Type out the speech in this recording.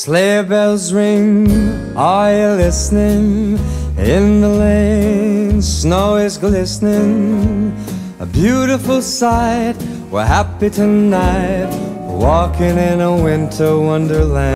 Sleigh bells ring, are you listening? In the lane, snow is glistening. A beautiful sight, we're happy tonight, walking in a winter wonderland.